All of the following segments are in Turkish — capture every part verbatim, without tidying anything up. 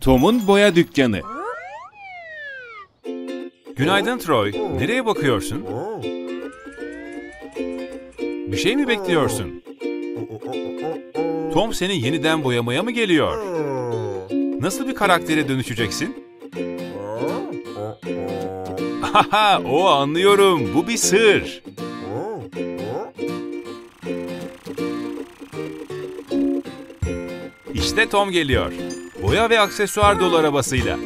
Tom'un boya dükkanı. Günaydın Troy. Nereye bakıyorsun? Bir şey mi bekliyorsun? Tom seni yeniden boyamaya mı geliyor? Nasıl bir karaktere dönüşeceksin? Haha, o anlıyorum. Bu bir sır. İşte Tom geliyor. Boya ve aksesuar dolu arabasıyla.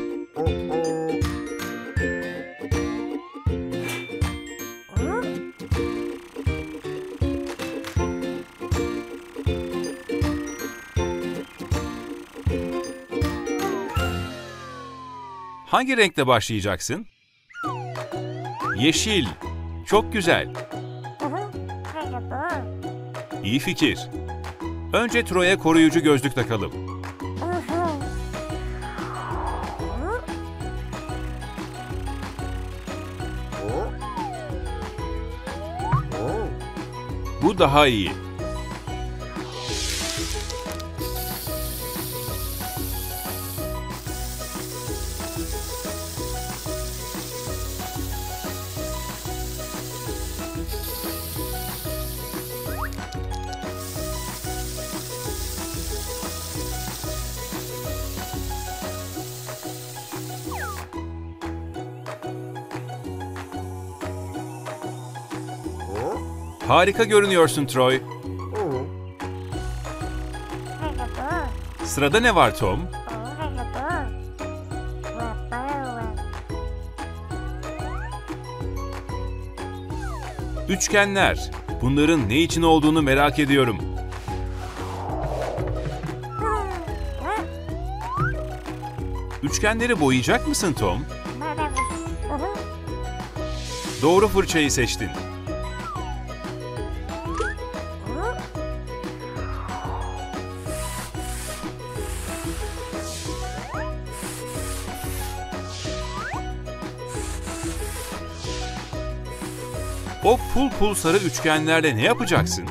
Hangi renkle başlayacaksın? Yeşil. Çok güzel. İyi fikir. Önce Troy'a koruyucu gözlük takalım. Bu daha iyi. Harika görünüyorsun Troy. Sırada ne var Tom? Üçgenler. Bunların ne için olduğunu merak ediyorum. Üçgenleri boyayacak mısın Tom? Doğru fırçayı seçtin. O pul pul sarı üçgenlerle ne yapacaksın?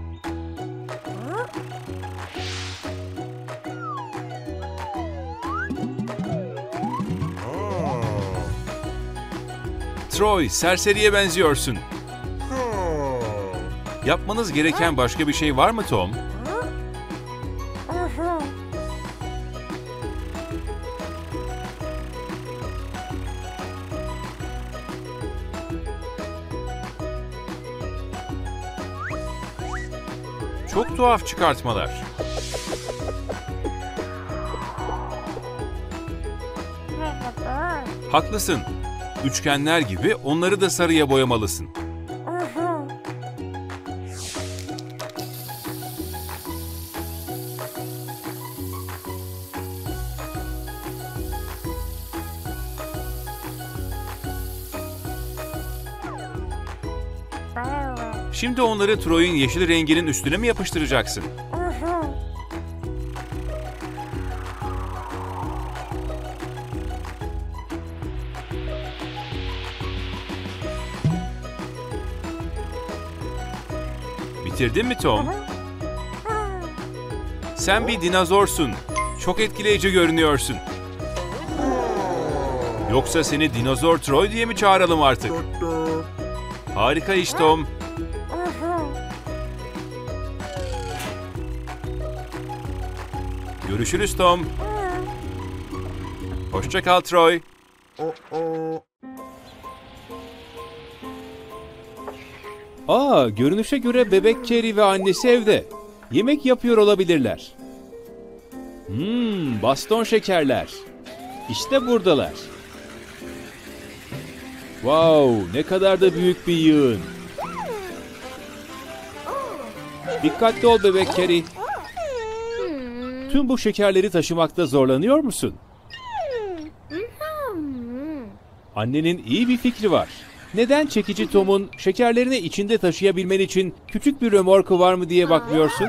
Troy, serseriye benziyorsun. Yapmanız gereken başka bir şey var mı Tom? Çok tuhaf çıkartmalar. Haklısın. Üçgenler gibi onları da sarıya boyamalısın. Şimdi onları Troy'un yeşil renginin üstüne mi yapıştıracaksın? Bitirdin mi Tom? Sen bir dinozorsun. Çok etkileyici görünüyorsun. Yoksa seni Dinozor Troy diye mi çağıralım artık? Harika iş Tom. Görüşürüz Tom. Hoşça kal Troy. Aa, görünüşe göre bebek Cherry ve annesi evde. Yemek yapıyor olabilirler. Hmm, baston şekerler. İşte buradalar. Wow, ne kadar da büyük bir yığın. Dikkatli ol bebek Cherry. Tüm bu şekerleri taşımakta zorlanıyor musun? Annenin iyi bir fikri var. Neden çekici Tom'un şekerlerini içinde taşıyabilmen için küçük bir römorku var mı diye bakmıyorsun?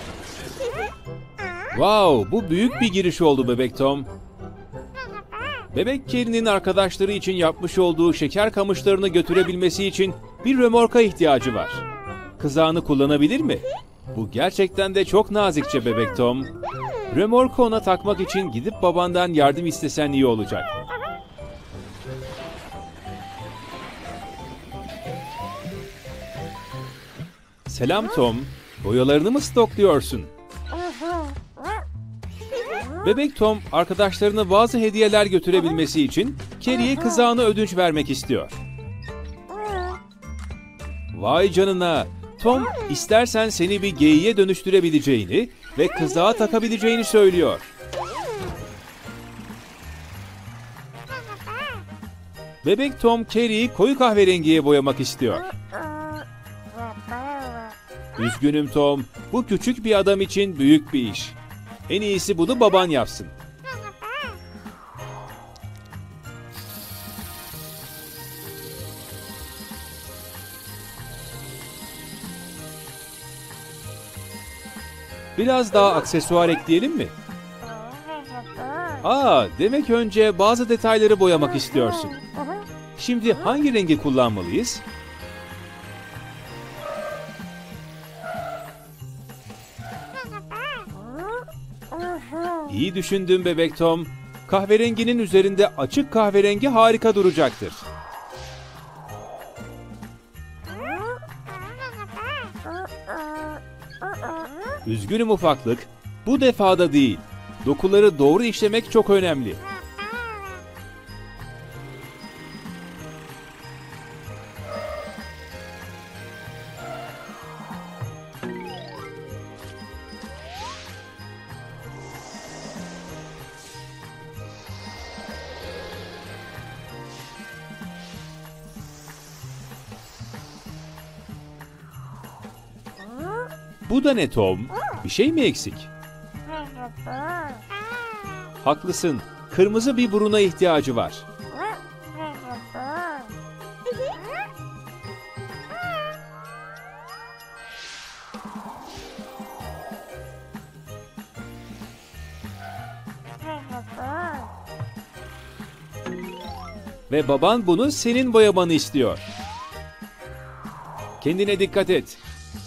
Wow, bu büyük bir giriş oldu bebek Tom. Bebek Kerry'nin arkadaşları için yapmış olduğu şeker kamışlarını götürebilmesi için bir römorka ihtiyacı var. Kızağını kullanabilir mi? Bu gerçekten de çok nazikçe bebek Tom. Römorka ona takmak için gidip babandan yardım istesen iyi olacak. Selam Tom. Boyalarını mı stokluyorsun? Bebek Tom arkadaşlarına bazı hediyeler götürebilmesi için Kerry'e kızağını ödünç vermek istiyor. Vay canına! Tom istersen seni bir geyiğe dönüştürebileceğini ve kızağa takabileceğini söylüyor. Bebek Tom Kerry'i koyu kahverengiye boyamak istiyor. Üzgünüm Tom, bu küçük bir adam için büyük bir iş. En iyisi bunu baban yapsın. Biraz daha aksesuar ekleyelim mi? Aa, demek önce bazı detayları boyamak istiyorsun. Şimdi hangi rengi kullanmalıyız? İyi düşündün bebek Tom. Kahverenginin üzerinde açık kahverengi harika duracaktır. Üzgünüm ufaklık, bu defada değil. Dokuları doğru işlemek çok önemli. Bu da ne Tom? Bir şey mi eksik? Haklısın. Kırmızı bir buruna ihtiyacı var. Ve baban bunu senin boyamanı istiyor. Kendine dikkat et.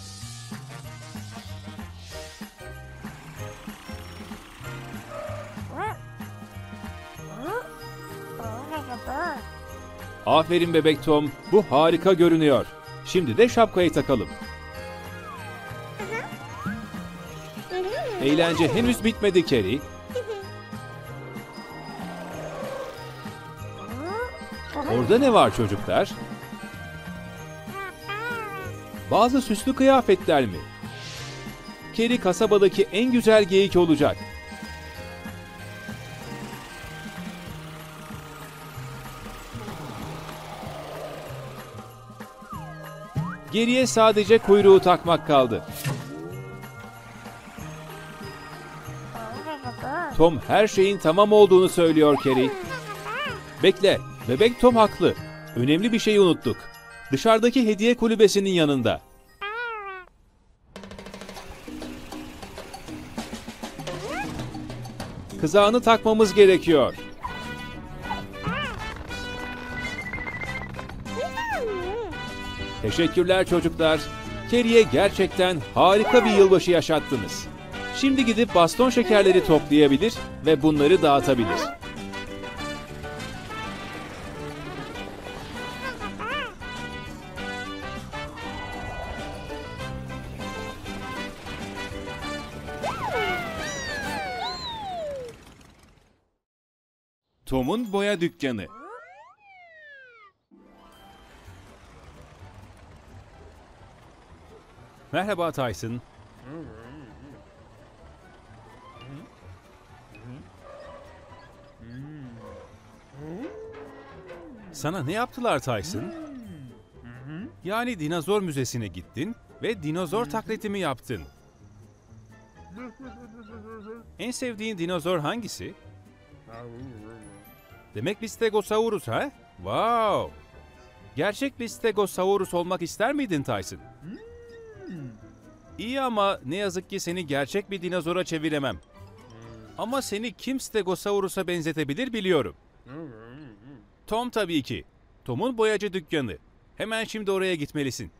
Aferin bebek Tom, bu harika görünüyor. Şimdi de şapkayı takalım. Eğlence henüz bitmedi Kerry. Orada ne var çocuklar? Bazı süslü kıyafetler mi? Kerry kasabadaki en güzel geyik olacak. Geriye sadece kuyruğu takmak kaldı. Tom her şeyin tamam olduğunu söylüyor Kerry. Bekle, bebek Tom haklı. Önemli bir şeyi unuttuk. Dışarıdaki hediye kulübesinin yanında. Kızağını takmamız gerekiyor. Teşekkürler çocuklar. Kerry'e gerçekten harika bir yılbaşı yaşattınız. Şimdi gidip baston şekerleri toplayabilir ve bunları dağıtabilir. Tom'un boya dükkanı. Merhaba Tyson. Sana ne yaptılar Tyson? Yani dinozor müzesine gittin ve dinozor taklitimi yaptın. En sevdiğin dinozor hangisi? Demek bir Stegosaurus ha? Wow! Gerçek bir Stegosaurus olmak ister miydin Tyson? İyi ama ne yazık ki seni gerçek bir dinozora çeviremem. Ama seni kim Stegosaurus'a benzetebilir biliyorum. Tom tabii ki. Tom'un boyacı dükkanı. Hemen şimdi oraya gitmelisin.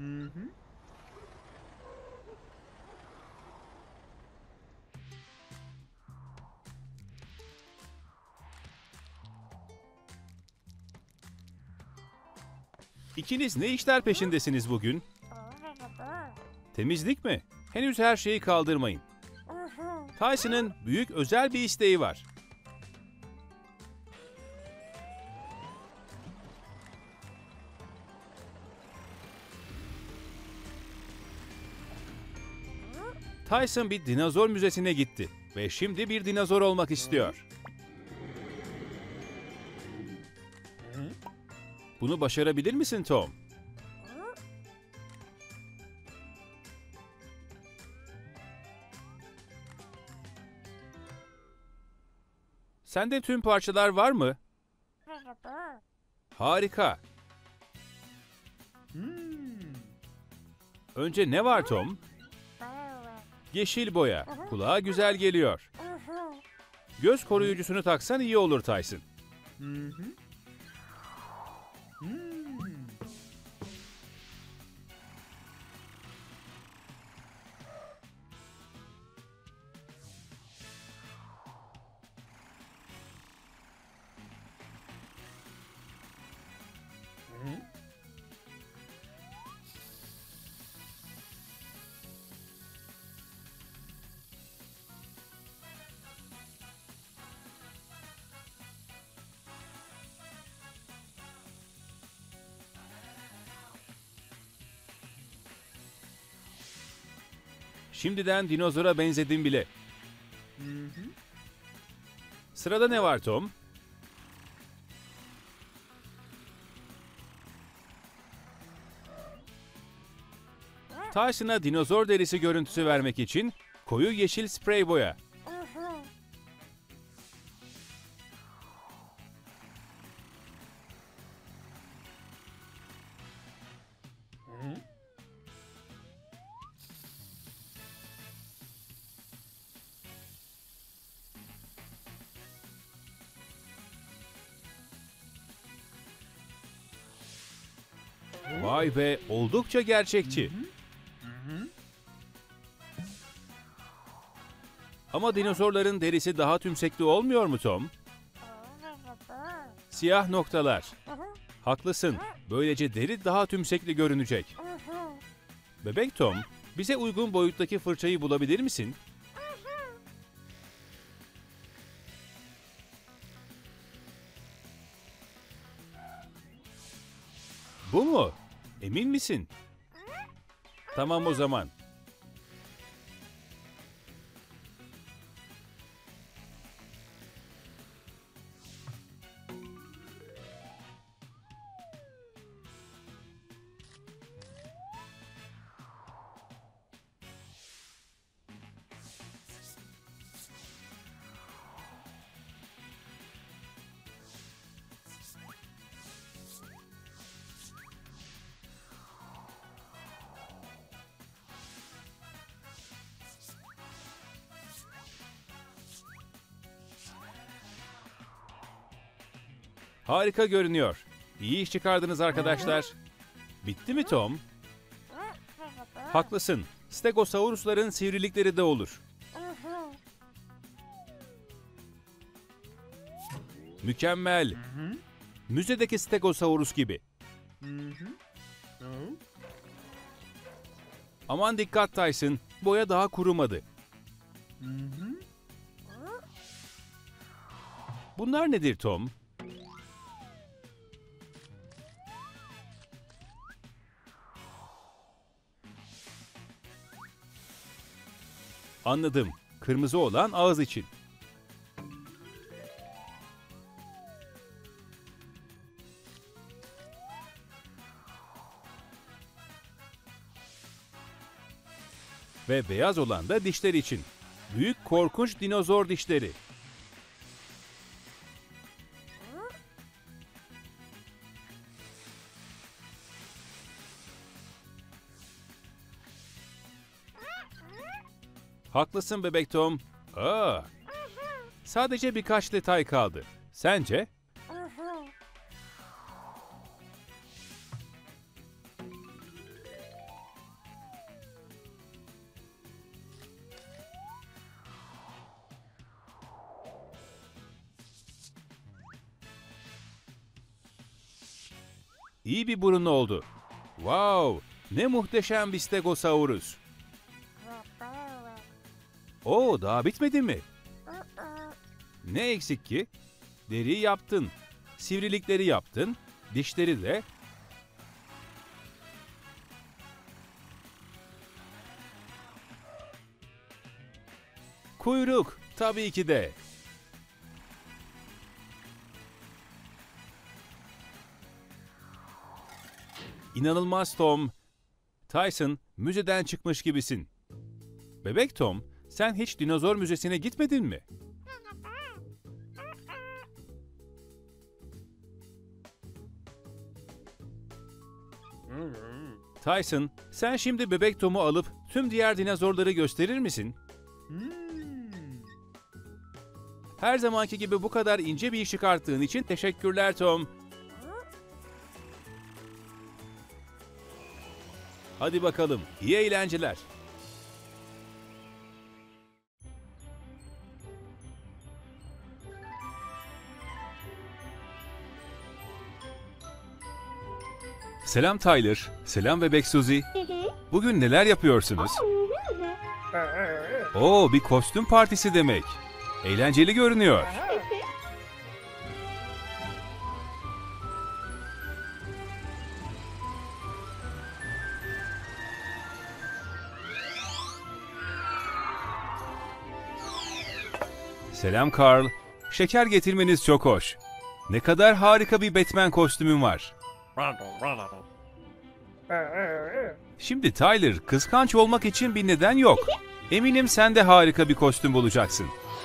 İkiniz ne işler peşindesiniz bugün? Temizlik mi? Henüz her şeyi kaldırmayın. Tyson'ın büyük özel bir isteği var. Tyson bir dinozor müzesine gitti ve şimdi bir dinozor olmak istiyor. Bunu başarabilir misin Tom? Sende tüm parçalar var mı? Harika. Önce ne var Tom? Yeşil boya. Kulağa güzel geliyor. Göz koruyucusunu taksan iyi olur Tyson. Şimdiden dinozora benzedin bile. Sırada ne var Tom? Tyson'a dinozor derisi görüntüsü vermek için koyu yeşil sprey boya. Vay be, oldukça gerçekçi. Ama dinozorların derisi daha tümsekli olmuyor mu Tom? Siyah noktalar. Haklısın. Böylece deri daha tümsekli görünecek. Bebek Tom, bize uygun boyuttaki fırçayı bulabilir misin? Bu mu? Emin misin? Tamam o zaman. Harika görünüyor. İyi iş çıkardınız arkadaşlar. Bitti mi Tom? Haklısın. Stegosaurusların sivrilikleri de olur. Mükemmel. Müzedeki Stegosaurus gibi. Aman dikkat Tyson. Boya daha kurumadı. Bunlar nedir Tom? Anladım. Kırmızı olan ağız için. Ve beyaz olan da dişler için. Büyük korkunç dinozor dişleri. Haklısın bebek Tom. Aa, sadece birkaç detay kaldı. Sence? iyi bir burun oldu. Wow, ne muhteşem bir Stegosaurus. Oo, daha bitmedi mi? Ne eksik ki? Deriyi yaptın, sivrilikleri yaptın, dişleri de. Kuyruk, tabii ki de. İnanılmaz Tom. Tyson, müzeden çıkmış gibisin. Bebek Tom, sen hiç dinozor müzesine gitmedin mi? Tyson, sen şimdi Bebek Tom'u alıp tüm diğer dinozorları gösterir misin? Her zamanki gibi bu kadar ince bir iş çıkarttığın için teşekkürler Tom. Hadi bakalım, iyi eğlenceler. Selam Tyler, selam bebek Suzy. Bugün neler yapıyorsunuz? Oo, bir kostüm partisi demek. Eğlenceli görünüyor. Selam Carl. Şeker getirmeniz çok hoş. Ne kadar harika bir Batman kostümün var. Şimdi Tyler, kıskanç olmak için bir neden yok. Eminim sen de harika bir kostüm bulacaksın.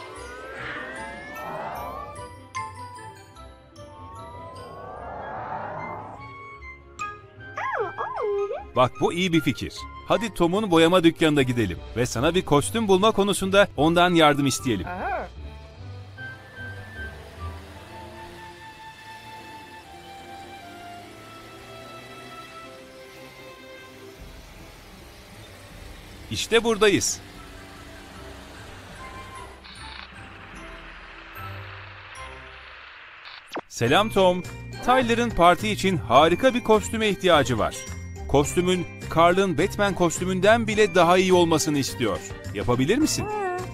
Bak, bu iyi bir fikir. Hadi Tom'un boyama dükkanına gidelim ve sana bir kostüm bulma konusunda ondan yardım isteyelim. İşte buradayız. Selam Tom. Tyler'ın parti için harika bir kostüme ihtiyacı var. Kostümün, Carl'ın Batman kostümünden bile daha iyi olmasını istiyor. Yapabilir misin?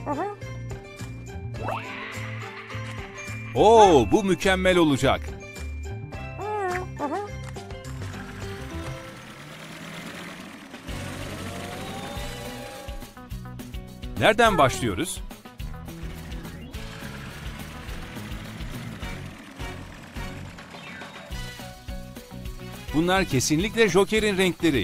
Oo, bu mükemmel olacak. Nereden başlıyoruz? Bunlar kesinlikle Joker'in renkleri.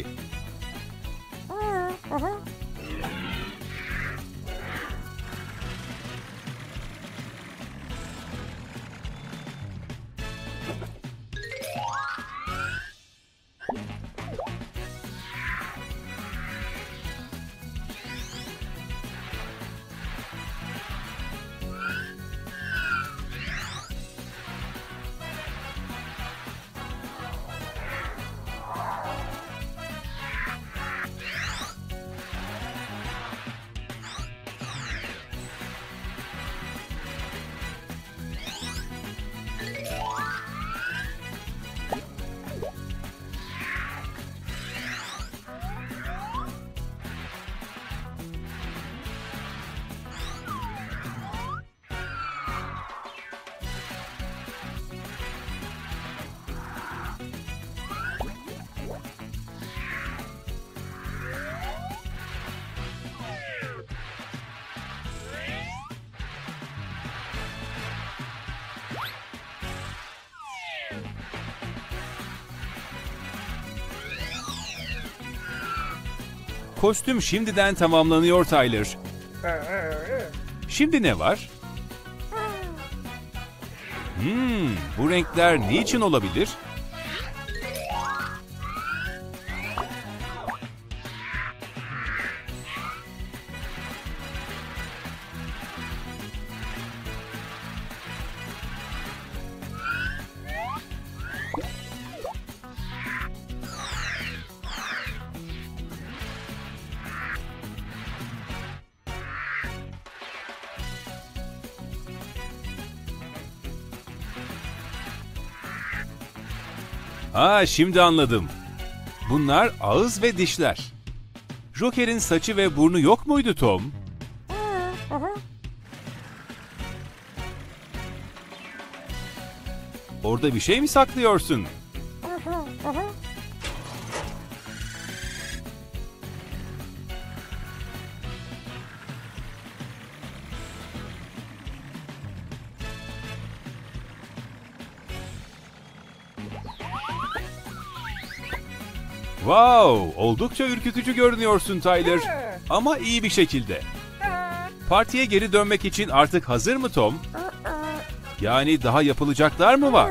Kostüm şimdiden tamamlanıyor Tyler. Şimdi ne var? Hmm, bu renkler niçin olabilir? Ha, şimdi anladım. Bunlar ağız ve dişler. Joker'in saçı ve burnu yok muydu Tom? Orada bir şey mi saklıyorsun? Wow, oldukça ürkütücü görünüyorsun Tyler. Ama iyi bir şekilde. Partiye geri dönmek için artık hazır mı Tom? Yani daha yapılacaklar mı var?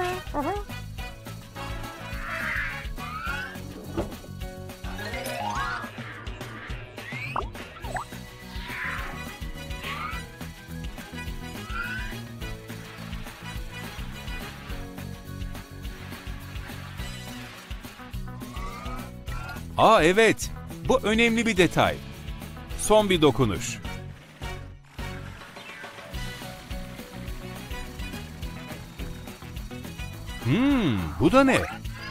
Aa evet, bu önemli bir detay. Son bir dokunuş. Hmm, bu da ne?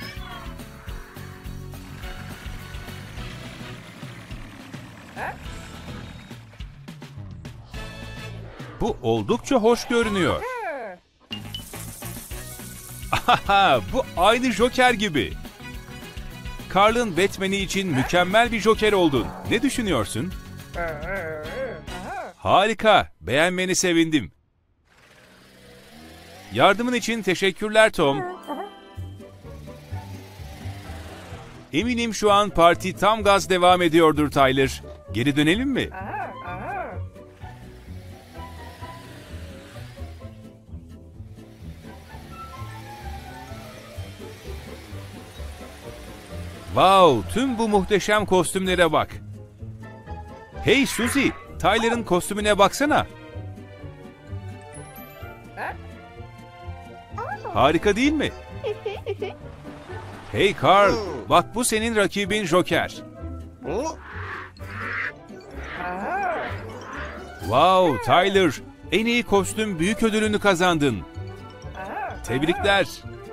Bu oldukça hoş görünüyor. Ahaha, bu aynı Joker gibi. Carl'ın Batman'i için mükemmel bir Joker oldun. Ne düşünüyorsun? Harika, beğenmeni sevindim. Yardımın için teşekkürler Tom. Eminim şu an parti tam gaz devam ediyordur Tyler. Geri dönelim mi? Wow, tüm bu muhteşem kostümlere bak. Hey Suzy, Tyler'ın kostümüne baksana. Harika değil mi? Hey Carl, bak bu senin rakibin Joker. Wow, Tyler, en iyi kostüm büyük ödülünü kazandın. Tebrikler.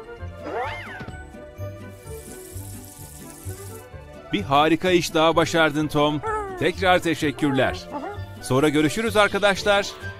Bir harika iş daha başardın Tom. Tekrar teşekkürler. Sonra görüşürüz arkadaşlar.